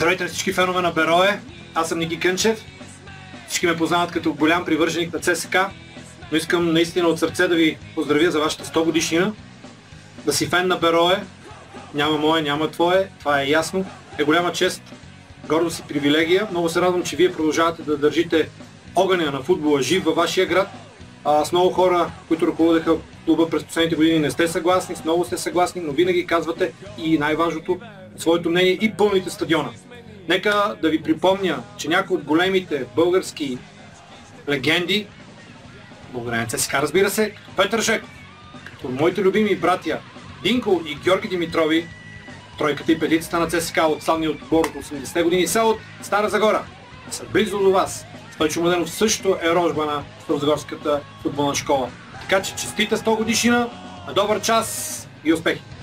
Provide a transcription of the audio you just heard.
Здравейте на всички фенове на Берое, аз съм Ники Кънчев. Всички ме познават като голям привърженик на ЦСКА, но искам наистина от сърце да ви поздравя за вашата 100 годишнина. Да си фен на Берое, няма мое, няма твое, това е ясно, е голяма чест, гордост и привилегия. Много се радвам, че вие продължавате да държите огъня на футбола жив във вашия град. С много хора, които ръководеха клуба през последните години, не сте съгласни, с много сте съгласни, но винаги казвате и най-важното, своето мнение и пълните стадиона. Нека да ви припомня, че някои от големите български легенди, благодаря на ЦСКА, разбира се, Петър Жек, като моите любими братя Динко и Георги Димитрови, тройката и петицата на ЦСКА от славния отбор от 80-те години, са от Стара Загора, са близо до вас. Стойчо Младенов също е рожба на Старозагорската футболна школа. Така че честита 100 годишнина, на добър час и успехи!